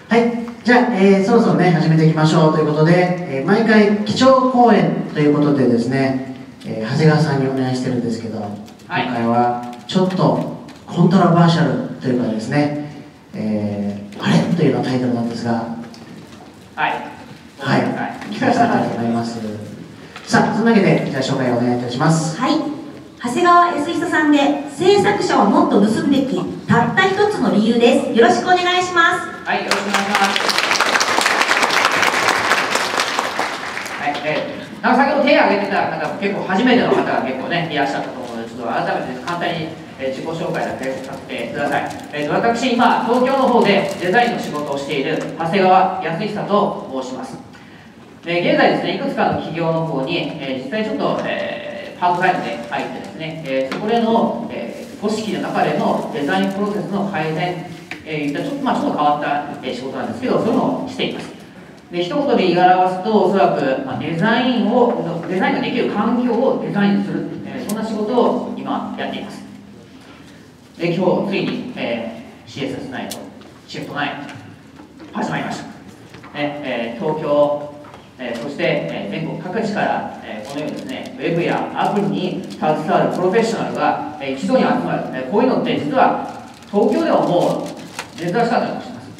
はい、じゃあ、そろそろね、始めていきましょうということで、毎回、基調講演ということでですね、長谷川さんにお願いしてるんですけど、今回はちょっとコントラバーシャルというかですね、あれというようなタイトルなんですが、 はい、 聞かせていただきたいと思います。さあ、そのわけで、じゃあ紹介をお願いいたします。 はい、長谷川康久さんで、制作者はもっと盗むべき、たった一つの理由です。よろしくお願いします。 はい、よろしくお願いします。はい、先ほど手を挙げてた方、結構初めての方が結構ね、いらっしゃったと思うので、ちょっと改めて簡単に自己紹介だけさせてください。私、今、東京の方でデザインの仕事をしている長谷川康久と申します。現在ですね、いくつかの企業の方に、実際ちょっと、パートタイムで入ってですね、そこでの、組織の中でのデザインプロセスの改善、ちょっと変わった、仕事なんですけど、そういうのをしています。で、一言で言い表すと、おそらく、デザインができる環境をデザインする、そんな仕事を今やっています。で、今日ついに、CSS9 とシフト9始まりました。東京、そして、全国各地から、このようにですね、ウェブやアプリに携わるプロフェッショナルが、一度に集まる、こういうのって実は東京ではもう珍しかったりもします。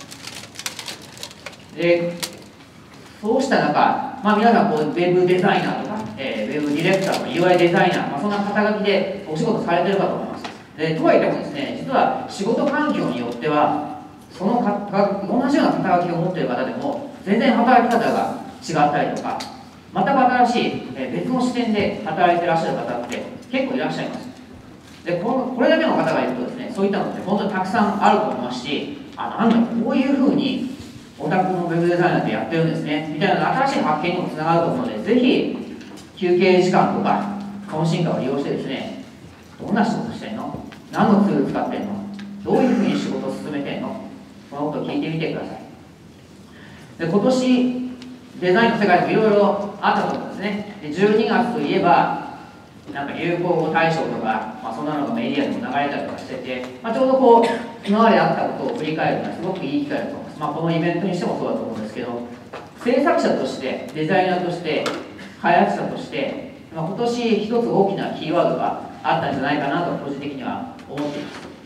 で、そうした中、皆さんウェブデザイナーとか、ウェブディレクターとか UI デザイナー、そんな肩書きでお仕事されてるかと思います。とはいってもですね、実は仕事環境によっては、その同じような肩書きを持っている方でも、全然働き方が違ったりとか、全く新しい別の視点で働いていらっしゃる方って結構いらっしゃいます。で、これだけの方がいるとですね、そういったのって本当にたくさんあると思いますし、なんだこういうふうにオタクのウェブデザイナーってやってるんですねみたいな新しい発見にもつながると思うので、ぜひ休憩時間とか懇親会を利用してですね、どんな仕事してんの、何のツール使ってんの、どういうふうに仕事を進めてんの、そのことを聞いてみてください。で、今年デザインの世界でもいろいろあったと思うんですね。で、12月といえばなんか流行語大賞とか、そんなのがメディアでも流れたりとかしてて、ちょうど今まであったことを振り返るのはすごくいい機会だと思います。このイベントにしてもそうだと思うんですけど、制作者としてデザイナーとして開発者として、今年一つ大きなキーワードがあったんじゃないかなと個人的には思ってい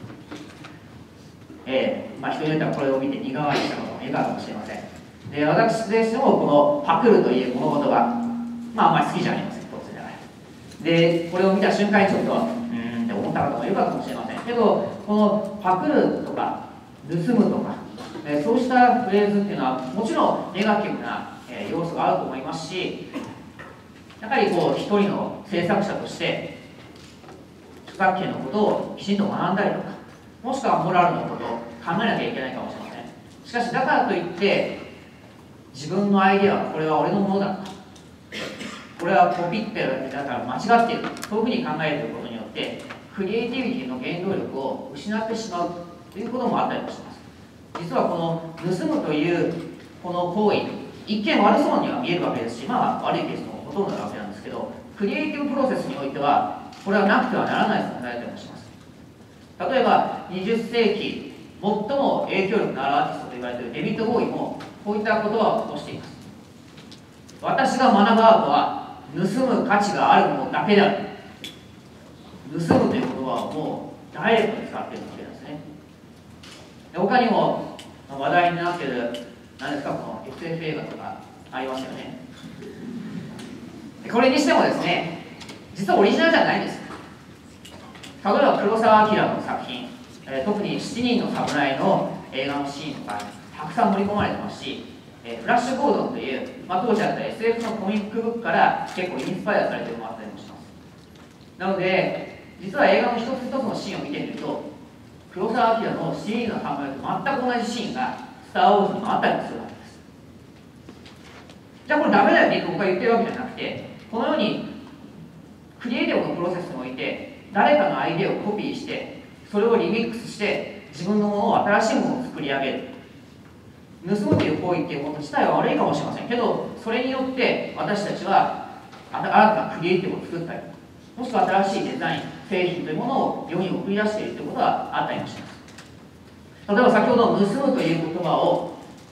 ます。人によってはこれを見て苦笑いしたこともいるかもしれません。で、私としてもこのパクるという物事があんまり好きじゃありません。で、これを見た瞬間にちょっとって思った方もいるかもしれませんけど、このパクるとか盗むとか、そうしたフレーズっていうのはもちろんネガティブな要素があると思いますし、やはり一人の制作者として著作権のことをきちんと学んだりとか、もしくはモラルのことを考えなきゃいけないかもしれません。しかしだからといって自分のアイデアはこれは俺のものだとか、これはコピってるだから間違っている、そういうふうに考えることによってクリエイティビティの原動力を失ってしまうということもあったりもします。実はこの盗むというこの行為、一見悪そうには見えるわけですし、悪いケースもほとんどなわけなんですけど、クリエイティブプロセスにおいてはこれはなくてはならない存在だったりもします。例えば20世紀最も影響力のあるアーティストと言われているデビッド・ボーイもこういった言葉を残しています。私が学ぶアートは盗む価値があるものだけである。盗むという言葉をもうダイレクトに使っているわけなんですね。で、他にも話題になっている何ですか、この SF 映画とかありますよね。これにしてもですね、実はオリジナルじゃないんです。例えば黒澤明の作品、特に7人の侍の映画のシーンとかたくさん盛り込まれてますし、フラッシュ・ゴードンという、当時あった SF のコミックブックから結構インスパイアされてるのもあったりもします。なので、実は映画の一つ一つのシーンを見てみると、黒澤明の7人の侍と全く同じシーンがスター・ウォーズにもあったりもするわけです。じゃあこれダメだよねと僕が言ってるわけじゃなくて、このようにクリエイティブのプロセスにおいて誰かのアイデアをコピーしてそれをリミックスして自分のものを新しいものを作り上げる、盗むという行為っていうもの自体は悪いかもしれませんけど、それによって私たちは新たなクリエイティブを作ったり、もしくは新しいデザイン製品というものを世に送り出しているということがあったりもします。例えば先ほど盗むという言葉を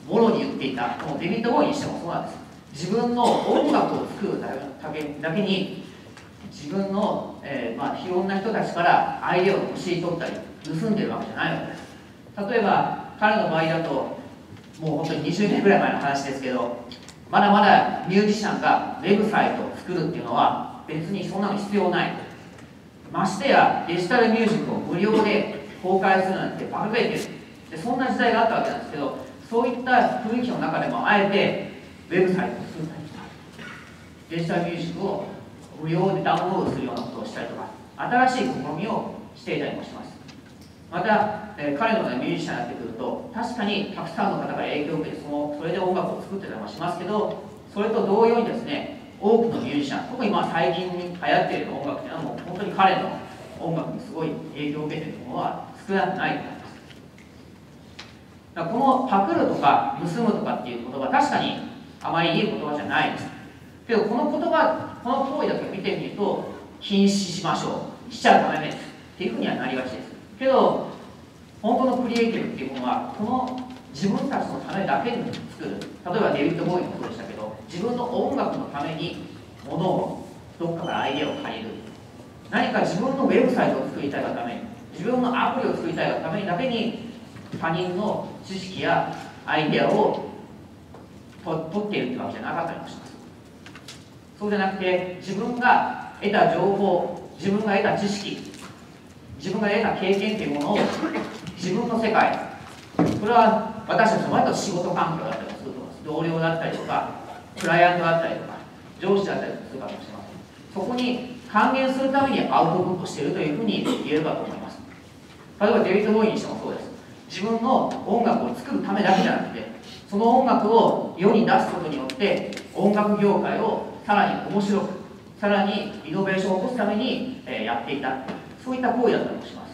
もろに言っていたこのデビッド・ボーイにしてもそうなんです。自分の音楽を作るだけに自分の、いろんな人たちからアイデアを欲しい取ったり盗んでるわけじゃないわけです。例えば彼の場合だともう本当に20年ぐらい前の話ですけど、まだまだミュージシャンがウェブサイトを作るっていうのは別にそんなの必要ない。ましてやデジタルミュージックを無料で公開するなんてバカげてる。でそんな時代があったわけなんですけど、そういった雰囲気の中でもあえてウェブサイトを作ったりとかデジタルミュージックを無料でダウンロードするようなことをしたりとか新しい試みをしていたりもします。また、彼のようなミュージシャンになってくると確かにたくさんの方が影響を受けてそれで音楽を作ってたりもしますけど、それと同様にですね、多くのミュージシャン、特に最近に流行っている音楽というのはもう本当に彼の音楽にすごい影響を受けているものは少なくないと思います。だからこのパクるとか盗むとかっていう言葉、確かにあまりいい言葉じゃないです。けどこの言葉、この行為だけ見てみると禁止しましょう、しちゃダメですっていうふうにはなりがちです。けど本当のクリエイティブっていうものはこの自分たちのためだけに作る。例えばデビッド・ボーイもそうでしたけど、自分の音楽のためにものをどっかからアイデアを借りる、何か自分のウェブサイトを作りたいがために、自分のアプリを作りたいがためにだけに他人の知識やアイデアを取っているってわけじゃなかったりもします。そうじゃなくて自分が得た情報、自分が得た知識、自分が得た経験というものを自分の世界、これは私たちの割と仕事環境だったりすると思います。同僚だったりとかクライアントだったりとか上司だったりするかもしれません。そこに還元するためにアウトプットしているというふうに言えるかと思います。例えばデビッド・ボーイにしてもそうです。自分の音楽を作るためだけじゃなくて、その音楽を世に出すことによって音楽業界をさらに面白く、さらにイノベーションを起こすためにやっていた、そういった行為だったりもします。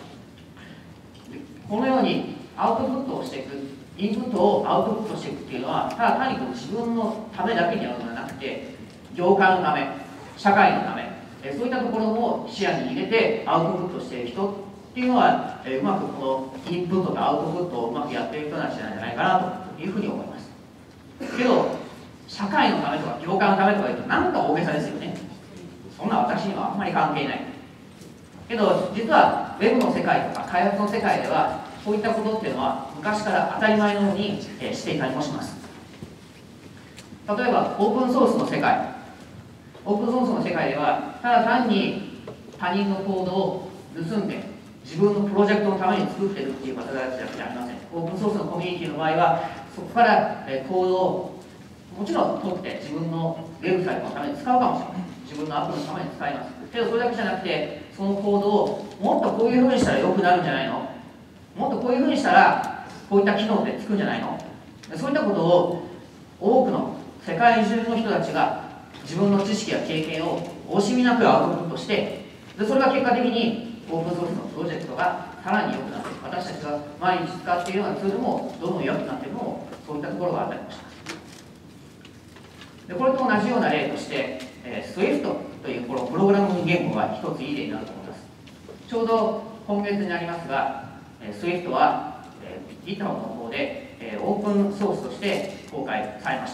このようにアウトプットをしていく、インプットをアウトプットしていくっていうのは、ただ単に自分のためだけにやるのではなくて、業界のため、社会のため、そういったところも視野に入れてアウトプットしている人っていうのは、うまくこのインプットとアウトプットをうまくやっている人たちなんじゃないかなというふうに思います。けど社会のためとか業界のためとか言うとなんか大げさですよね。そんな私にはあんまり関係ない。けど実はウェブの世界とか開発の世界ではこういったことっていうのは昔から当たり前のようにしていたりもします。例えばオープンソースの世界、オープンソースの世界ではただ単に他人のコードを盗んで自分のプロジェクトのために作っているっていう方たちだけじゃありません。オープンソースのコミュニティの場合はそこからコードをもちろん取って自分のウェブサイトのために使うかもしれない。自分のアプリのために使います。けどそれだけじゃなくて、そのコードをもっとこういうふうにしたら良くなるんじゃないの、もっとこういうふうにしたらこういった機能でつくんじゃないの、そういったことを多くの世界中の人たちが自分の知識や経験を惜しみなくアウトプットして、でそれが結果的にオープンソースのプロジェクトがさらに良くなって、私たちが毎日使っているようなツールもどんどん良くなっているのもそういったところがあったりもします。でこれと同じような例として、Swift というこのプログラミング言語が一ついい例になると思います。ちょうど今月になりますが、Swift は、GitHub の方で、オープンソースとして公開されました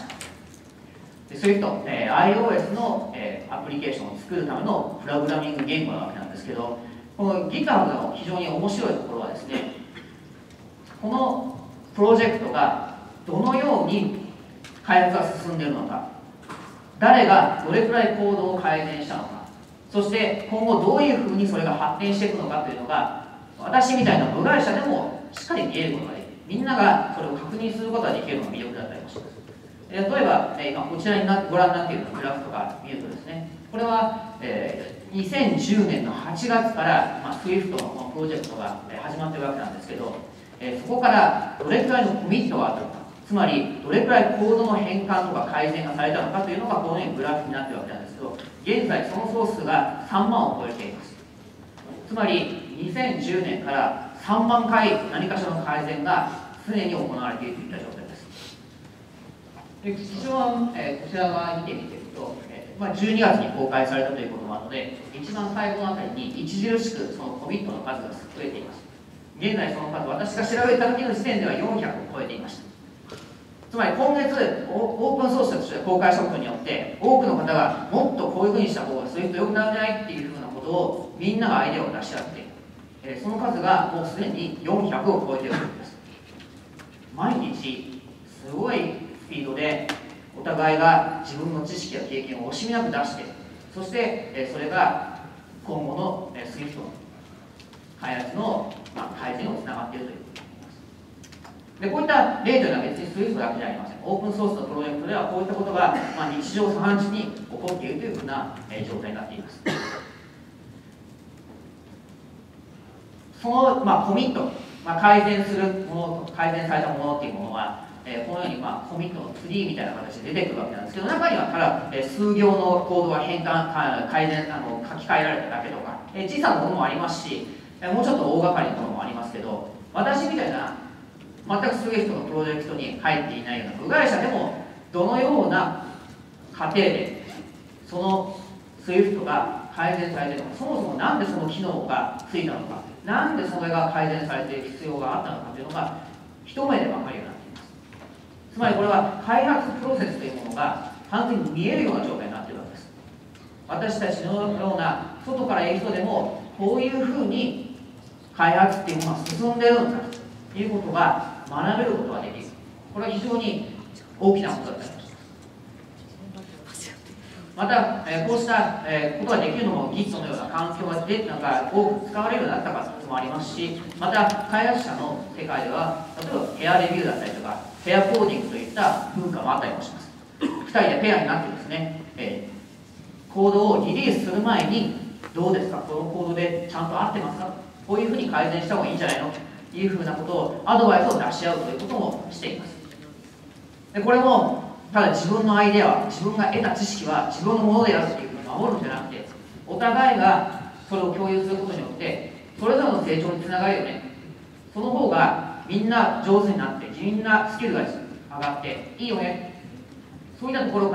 。Swift、iOS の、アプリケーションを作るためのプログラミング言語なわけなんですけど、この GitHub の非常に面白いところはですね、このプロジェクトがどのように開発が進んでいるのか、誰がどれくらいコードを改善したのか、そして今後どういうふうにそれが発展していくのかというのが、私みたいな部外者でもしっかり見えることができる、みんながそれを確認することができるのが魅力だったりもします。例えば、今こちらにご覧になっているグラフとか見るとですね、これは、2010年の8月から、Swift のこのプロジェクトが始まっているわけなんですけど、そこからどれくらいのコミットがあったのか、つまりどれくらいコードの変換とか改善がされたのかというのがこのようにグラフになっているわけなんですけど、現在その総数が3万を超えています。つまり2010年から3万回何かしらの改善が常に行われているといった状態です。で一番、こちら側見てみていると、12月に公開されたということもあるので、一番最後のあたりに著しくそのコミットの数が増えています。現在その数、私が調べた時の時点では400を超えていました。 つまり今月オープンソースとして公開したことによって多くの方がもっとこういうふうにした方が SWIFT 良くなるんじゃないっていうふうなことをみんながアイデアを出し合っている、その数がもうすでに400を超えているんです。毎日すごいスピードでお互いが自分の知識や経験を惜しみなく出して、そしてそれが今後の SWIFT の開発の改善につながっているということです。でこういった例というのは別に SWIFT だけじゃありません。オープンソースのプロジェクトではこういったことが日常茶飯事に起こっているというふうな状態になっています。そのコミット、改善するもの、改善されたものっていうものは、このようにコミットのツリーみたいな形で出てくるわけなんですけど、中にはただ数行のコードが改善書き換えられただけとか、小さなものもありますし、もうちょっと大掛かりなものもありますけど、私みたいな全く SWIFT のプロジェクトに入っていないような部外者でもどのような過程でその SWIFT が改善されているのか、そもそもなんでその機能がついたのか、なんでそれが改善されている必要があったのかというのが一目で分かるようになっています。つまりこれは開発プロセスというものが完全に見えるような状態になっているわけです。私たちのような外からいる人でもこういうふうに開発っていうものが進んでいるんだということが学べることができる。これは非常に大きなことだと思います。また、こうしたことができるのも Git のような環境が多く使われるようになったからもありますし、また開発者の世界では例えばペアレビューだったりとかペアコーディングといった文化もあったりもします。2人でペアになってですね、コードをリリースする前にどうですか、このコードでちゃんと合ってますか、こういうふうに改善した方がいいんじゃないのというふうなことをアドバイスを出し合うということもしています。でこれもただ自分のアイデアは、自分が得た知識は自分のものであるというふうに守るんじゃなくて、お互いがそれを共有することによってそれぞれの成長につながるよね。その方がみんな上手になってみんなスキルが上がっていいよね。そういったところから、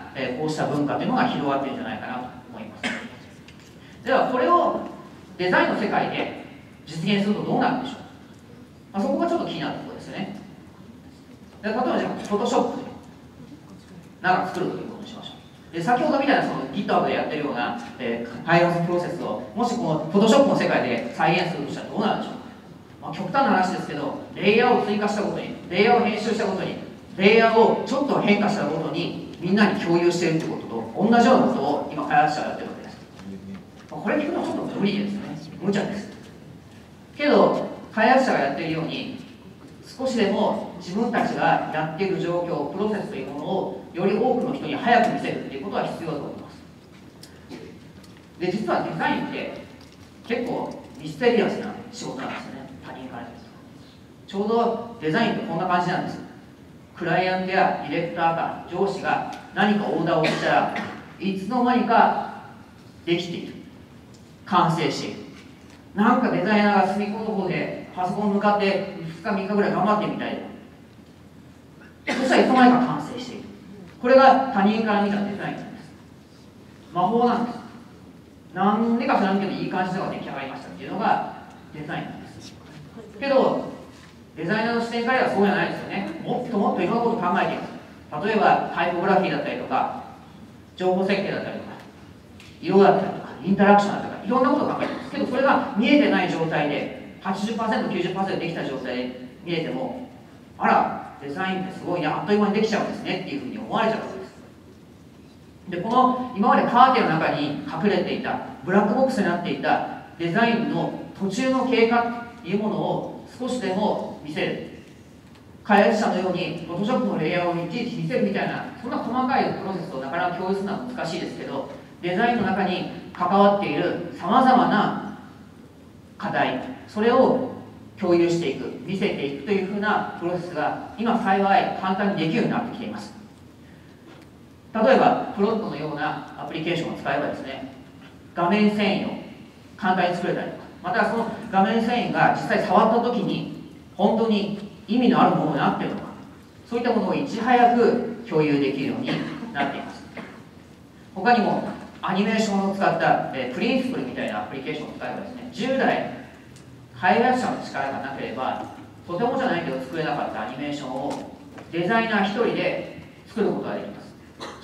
こうした文化というのが広がっているんじゃないかなと思います。ではこれをデザインの世界で実現するとどうなるんでしょう。そこがちょっと気になるところですよね。で例えばじゃあフォトショップでなんか作るということにしましょう。で先ほどみたいなその GitHub でやってるような、開発プロセスをもしこの Photoshop の世界で再現するとしたらどうなるでしょう。極端な話ですけど、レイヤーを追加したことに、レイヤーを編集したことに、レイヤーをちょっと変化したことにみんなに共有しているということと同じようなことを今開発者がやってるわけです。これ聞くのはちょっと無理ですね。無茶です。けど開発者がやっているように少しでも自分たちがやっている状況、プロセスというものをより多くの人に早く見せるということは必要だと思います。で実はデザインって結構ミステリアスな仕事なんですよね。他人からです。ちょうどデザインってこんな感じなんです。クライアントやディレクターか上司が何かオーダーをしたらいつの間にかできている、完成している。なんかデザイナーが隅っこの方でパソコンに向かって2日3日ぐらい頑張ってみたい。そしたらいつの間にか完成している。これが他人から見たデザインなんです。魔法なんです。なんでか知らんけどいい感じのが出来上がりましたっていうのがデザインなんです。けどデザイナーの視点からはそうじゃないですよね。もっともっといろんなことを考えています。例えばタイポグラフィーだったりとか情報設計だったりとか色だったりとかインタラクションだったりとかいろんなことを考えています。けどそれが見えてない状態で 80%、90% できた状態で見えても、あらデザインってすごいね、あっという間にできちゃうんですねっていうふうに思われちゃうわけです。でこの今までカーテンの中に隠れていたブラックボックスになっていたデザインの途中の経過というものを少しでも見せる。開発者のように Photoshop のレイヤーをいちいち見せるみたいな、そんな細かいプロセスをなかなか共有するのは難しいですけど、デザインの中に関わっているさまざまな課題、それを共有していく、見せていくというふうなプロセスが今幸い簡単にできるようになってきています。例えばプロットのようなアプリケーションを使えばですね、画面遷移を簡単に作れたりとか、またその画面遷移が実際触った時に本当に意味のあるものになっているのか、そういったものをいち早く共有できるようになっています。他にもアニメーションを使ったプリンシプルみたいなアプリケーションを使えばですね、従来開発者の力がなければとてもじゃないけど作れなかったアニメーションをデザイナー1人で作ることができます。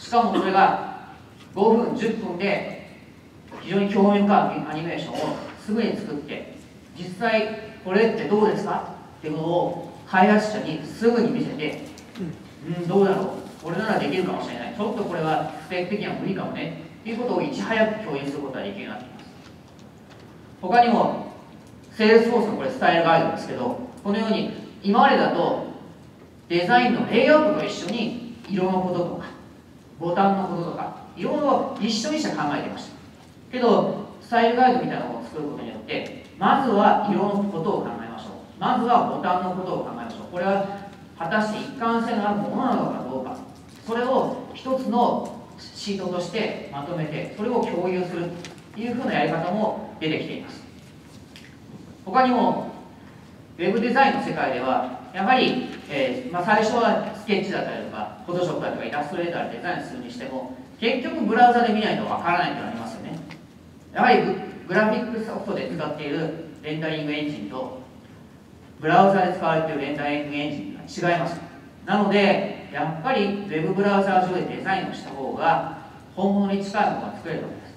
しかもそれが5分10分で非常に興味深いアニメーションをすぐに作って、実際これってどうですかっていうのを開発者にすぐに見せて、どうだろう、これならできるかもしれない、ちょっとこれはスペック的には無理かもねっていうことをいち早く共有することができるようになっています。他にもセールスフォースのこれスタイルガイドですけど、このように今までだとデザインのレイアウトと一緒に色のこととかボタンのこととかいろいろ一緒にして考えていましたけど、スタイルガイドみたいなものを作ることによって、まずは色のことを考えましょう、まずはボタンのことを考えましょう、これは果たして一貫性のあるものなのかどうか、それを一つのシートとしてまとめてそれを共有するというふうなやり方も出てきています。他にもウェブデザインの世界ではやはり、最初はスケッチだったりとかフォトショップだとかイラストレーターでデザインするにしても、結局ブラウザで見ないとわからないというのがありますよね。やはりグラフィックソフトで使っているレンダリングエンジンとブラウザで使われているレンダリングエンジンが違います。なのでやっぱりウェブブラウザ上でデザインをした方が本物に近いものが作れるわけです。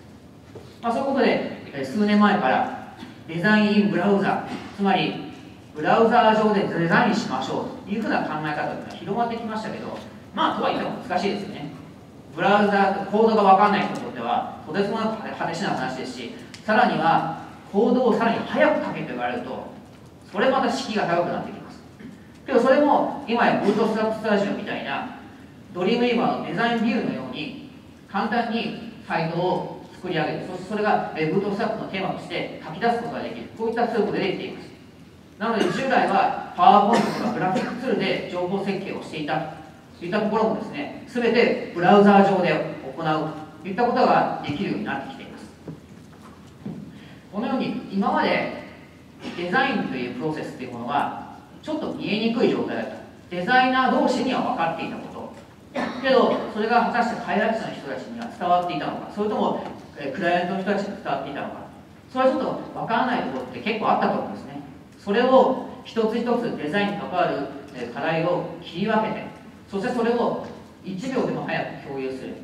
そういうことで、数年前からデザインインブラウザ、つまりブラウザ上でデザインしましょうというふうな考え方が広まってきましたけど、とは言っても難しいですよね。ブラウザコードが分からない人にとってはとてつもなく果てしない話ですし、さらにはコードをさらに早く書けと言われるとそれまた敷居が高くなってきます。けどそれも今やブートストラップスタジオみたいなドリームウェーバーのデザインビューのように簡単にサイトを作り上げる、そしてそれがブートストラップのテーマとして書き出すことができる、こういったツールも出てきています。なので従来はパワーポイントとかグラフィックツールで情報設計をしていたといったところもですね、全てブラウザー上で行うといったことができるようになってきています。このように今までデザインというプロセスというものはちょっと見えにくい状態だった。デザイナー同士には分かっていたことけど、それが果たして開発者の人たちには伝わっていたのか、それともクライアントの人たちに伝わっていたのか、それはちょっと分からないところって結構あったと思うんですね。それを一つ一つデザインに関わる課題を切り分けて、そしてそれを1秒でも早く共有する、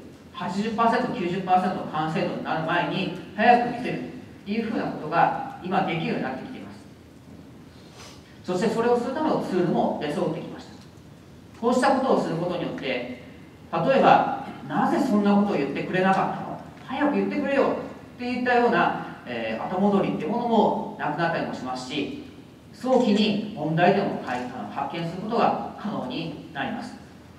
80%、90% の完成度になる前に早く見せるというふうなことが今できるようになってきています。そしてそれをするためのツールも出揃ってきました。こうしたことをすることによって、例えばなぜそんなことを言ってくれなかったの、早く言ってくれよっていったような、後戻りっていうものもなくなったりもしますし、早期に問題点を発見することが可能になります。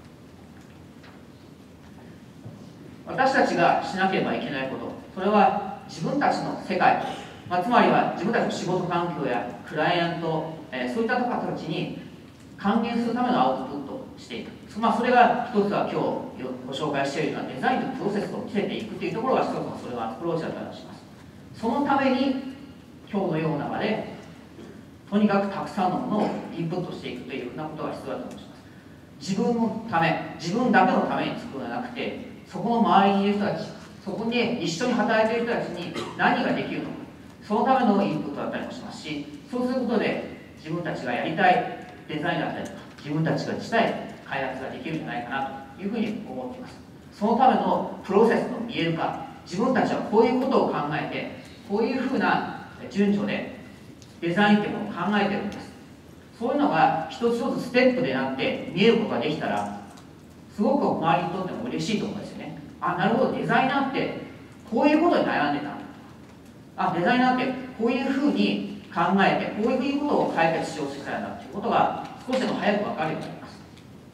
私たちがしなければいけないこと、それは自分たちの世界、つまりは自分たちの仕事環境やクライアント、そういった方たちに還元するためのアウトプットをしていく、それが一つは今日ご紹介しているようなデザインのプロセスを見せていくというところが一つのそれはアプローチだったりします。そのために今日のような場でとにかくたくさんのものをインプットしていくというようなことが必要だと思います。自分のため、自分だけのために作るのではなくて、そこの周りにいる人たち、そこに一緒に働いている人たちに何ができるのか、そのためのインプットだったりもしますし、そうすることで自分たちがやりたいデザインだったりとか、自分たちがしたい開発ができるんじゃないかなというふうに思っています。そのためのプロセスの見える化、自分たちはこういうことを考えて、こういうふうな順序でデザインというものを考えているんです。そういうのが一つ一つステップでなって見えることができたら、すごく周りにとっても嬉しいと思うんですよね。なるほど、デザイナーってこういうことに悩んでた、デザイナーってこういうふうに考えてこういうことを解決しようとしたんだということが少しでも早く分かるようになります。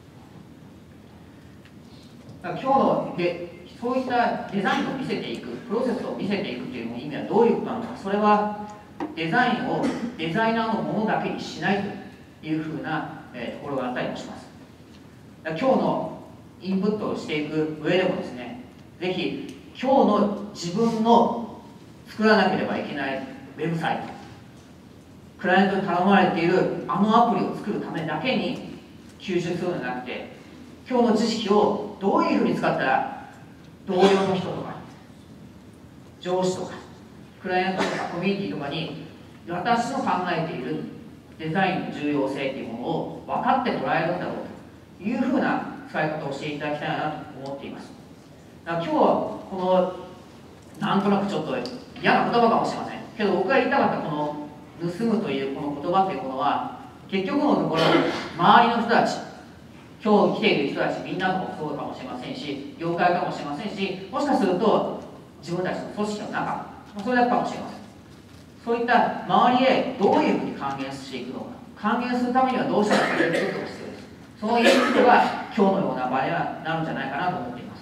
だから今日のそういったデザインを見せていく、プロセスを見せていくという意味はどういうことなのか、それはデザインをデザイナーのものだけにしないというふうな、ところがあったりもします。今日のインプットをしていく上でもですね、ぜひ今日の自分の作らなければいけないウェブサイト、クライアントに頼まれているアプリを作るためだけに吸収するのではなくて、今日の知識をどういうふうに使ったら同僚の人とか上司とかクライアントとかコミュニティとかに私の考えているデザインの重要性というものを分かってもらえるんだろうというふうふうな使い方をしていただきたいなと思っています。だから今日はこのなんとなくちょっと嫌な言葉かもしれませんけど、僕が言いたかったこの盗むというこの言葉というものは、結局のところ周りの人たち、今日来ている人たちみんなもそうかもしれませんし、業界かもしれませんし、もしかすると自分たちの組織の中、それだけかもしれません。そういった周りへどういうふうに還元していくのか、還元するためにはどうしたらいいかということが必要です。そういうことが今日のような場にはなるんじゃないかなと思っています。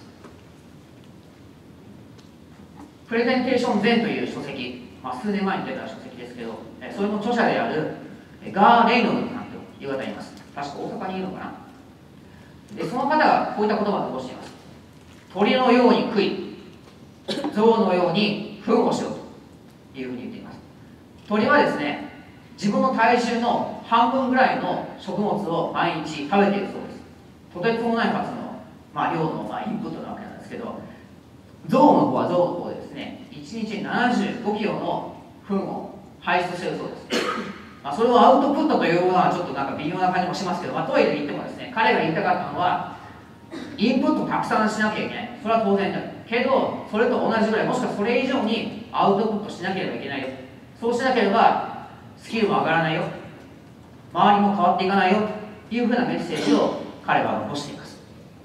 プレゼンテーション前という書籍、数年前に出た書籍ですけど、それの著者であるガー・レイノルズさんという方がいます。確か大阪にいるのかな。でその方がこういった言葉を残しています。鳥のように食い、象のように糞をしろというふうに言っています。鳥はですね、自分の体重の半分ぐらいの食物を毎日食べているそうです。とてつもない数の、量の、インプットなわけなんですけど、象の方は象の方でですね、1日75キロの糞を排出しているそうです。それをアウトプットというのはちょっとなんか微妙な感じもしますけど、とはいえ言ってもですね、彼が言いたかったのは、インプットをたくさんしなきゃいけない。それは当然だけど、それと同じぐらい、もしくはそれ以上にアウトプットしなければいけないよ。そうしなければスキルも上がらないよ、周りも変わっていかないよというふうなメッセージを彼は残しています。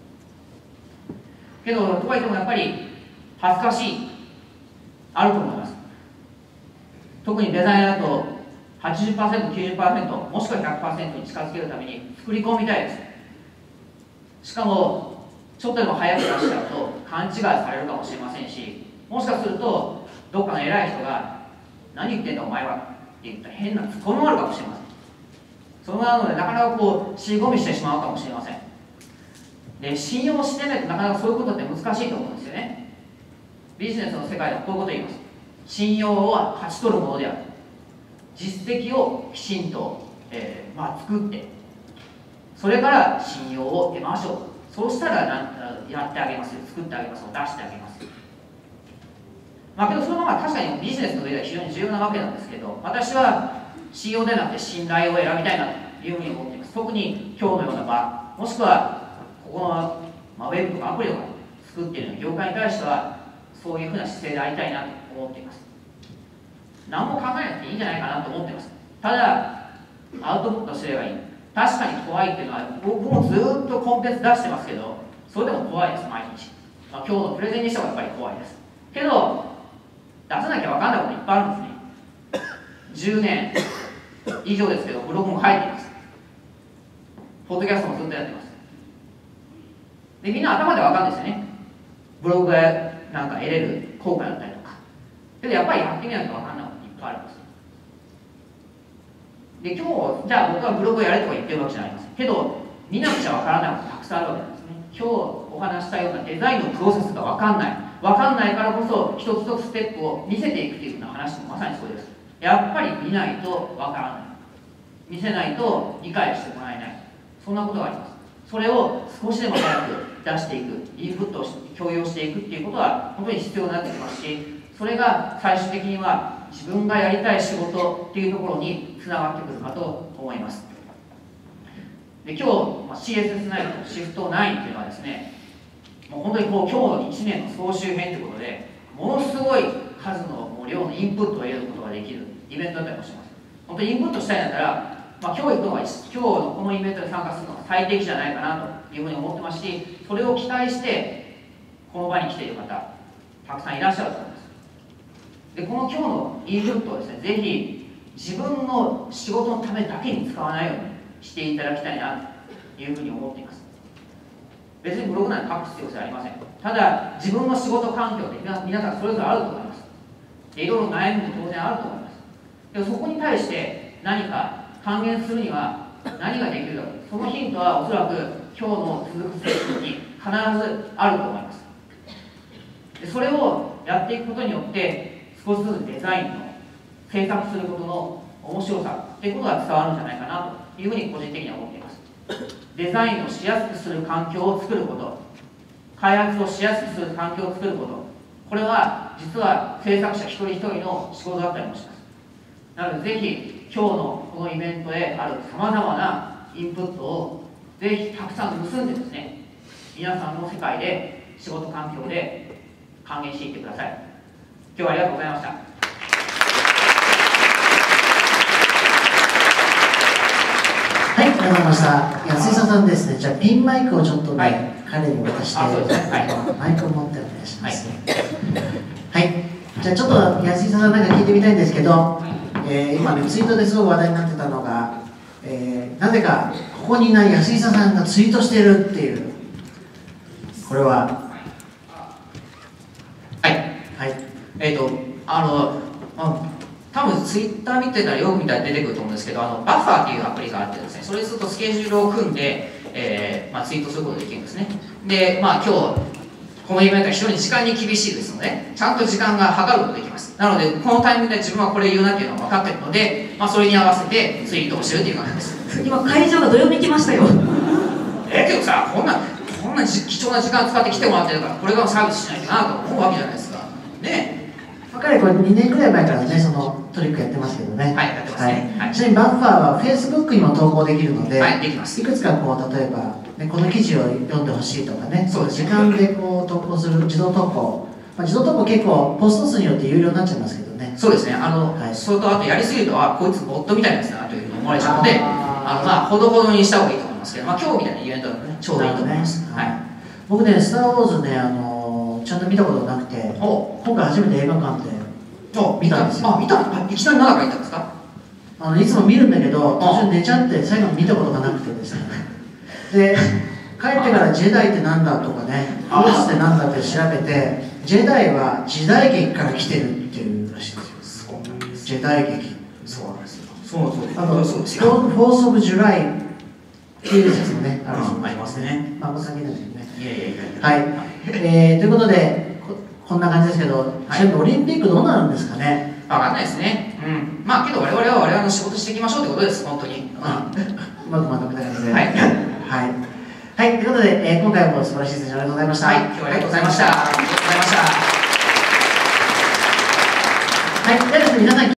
けどとはいってもやっぱり恥ずかしいあると思います。特にデザイナーだと 80%、90% もしくは 100% に近づけるために作り込みたいです。しかもちょっとでも早く出しちゃうと勘違いされるかもしれませんし、もしかするとどっかの偉い人が「何言ってんだお前は」って言ったら変なツッコミもあるかもしれません。それなのでなかなか尻込みしてしまうかもしれません。で信用してないとなかなかそういうことって難しいと思うんですよね。ビジネスの世界ではこういうことを言います。信用を勝ち取るものである。実績をきちんと、作ってそれから信用を得ましょう。そうしたらやってあげますよ、作ってあげますよ、出してあげますよ。けどそのまま確かにビジネスの上では非常に重要なわけなんですけど、私は信用でなくて信頼を選びたいなというふうに思っています。特に今日のような場、もしくはここの、ウェブとかアプリを作っているような業界に対してはそういうふうな姿勢でありたいなと思っています。何も考えなくていいんじゃないかなと思っています。ただアウトプットすればいい。確かに怖いっていうのは僕もずっとコンテンツ出してますけど、それでも怖いです。毎日、今日のプレゼンにしてもやっぱり怖いですけど、出さなきゃ分かんないこといっぱいあるんですね。10年以上ですけどブログも書いています。ポッドキャストもずっとやってます。でみんな頭で分かるんですよね。ブログがなんか得れる効果だったりとか。けどやっぱりやってみないと分かんないこといっぱいあります。で今日じゃあ僕はブログをやれとか言ってるわけじゃありませんけど、見なくちゃ分からないことたくさんあるわけなんですね。今日お話したようなデザインのプロセスが分かんないからこそ一つ一つステップを見せていくというふうな話もまさにそうです。やっぱり見ないと分からない、見せないと理解してもらえない、そんなことがあります。それを少しでも早く出していく、インプットをして共有していくっていうことは本当に必要になってきますし、それが最終的には自分がやりたい仕事っていうところにつながってくるかと思います。で今日、CSS9 とシフト9っていうのはですね、もう本当に今日の1年の総集編ということで、ものすごい数の量のインプットを得ることができるイベントだったりもします。本当にインプットしたいんだったら、今日のこのイベントに参加するのが最適じゃないかなというふうに思ってますし、それを期待してこの場に来ている方たくさんいらっしゃると思います。でこの今日のインプットをですね、ぜひ自分の仕事のためだけに使わないようにしていただきたいなというふうに思っています。別にブログなんて書く必要性ありません。ただ自分の仕事環境で皆さんそれぞれあると思います。でいろいろ悩みも当然あると思います。でもそこに対して何か還元するには何ができるか、そのヒントはおそらく今日の続くセッションに必ずあると思います。でそれをやっていくことによって少しずつデザインの制作することの面白さということが伝わるんじゃないかなというふうに個人的には思っています。デザインをしやすくする環境を作ること、開発をしやすくする環境を作ること、これは実は制作者一人一人の仕事だったりもします。なのでぜひ今日のこのイベントであるさまざまなインプットをぜひたくさん盗んでですね、皆さんの世界で仕事環境で還元していってください。今日はありがとうございました。 はい、ありがとうございました。安井さんですね、じゃあピンマイクをちょっとね、 はい、 彼に渡して、 そうですね、はい、 マイクを持ってお願いします。はい、じゃあちょっと安井さんなんか聞いてみたいんですけど、今ね、ツイートですごく話題になってたのが、なぜかここにいない安井さんがツイートしてるっていう、これは、 はい、はい、多分ツイッター見てたらよく見たら出てくると思うんですけど、バッファーっていうアプリがあってですね、それするとスケジュールを組んで、ツイートすることができるんですね。で、今日このイベントは非常に時間に厳しいですので、ちゃんと時間が計ることができます。なので、このタイミングで自分はこれ言うなっていうのが分かっているので、それに合わせてツイートをしてるっていう感じです。 今会場がどよめきましたよ。 けどさ、こんな貴重な時間使って来てもらってるから、これからサービスしないとなと思うわけじゃないですか。ね。 彼これ2年くらい前からね、そのトリックやってますけどね。 はい、やってますね。はい、 ちなみにバッファーは Facebook にも投稿できるので、 はい、できます。 いくつかこう例えば、ね、この記事を読んでほしいとかね、 そうですね、 時間でこう投稿する自動投稿、自動投稿結構ポスト数によって有料になっちゃいますけどね。 そうですね。 はい、 それとあとやりすぎるとこいつボットみたいなやつだなというふうに思われちゃうので、ほどほどにした方がいいと思いますけど、今日みたいなイベントはね、ちょうどいいと思います。はい。 僕ね、スター・ウォーズね、ちゃんと見たことなくて、今回初めて映画館で見たんですよ。 いきなり7回行ったんですか？ いつも見るんだけど、途中寝ちゃって最後見たことがなくてですね。で、帰ってからジェダイってなんだとかね、フォースってなんだって調べて、ジェダイは時代劇から来てるっていうらしいんですよ。そうなんです。時代劇。そうなんですよ。そうです。フォース・オブ・ジュライっていう説もね、 ありますね。 あんま関係ないですよね。 いや。 はい。ということで、こんな感じですけど、ちなみにオリンピックどうなるんですかね。 分かんないですね。けど我々は我々の仕事していきましょうということです、本当に。 うまくまとめた感じで。 はい。 はい。ということで、今回も素晴らしいセッションありがとうございました。 はい、今日はありがとうございました。ありがとうございました。 はい、ではですね、皆さん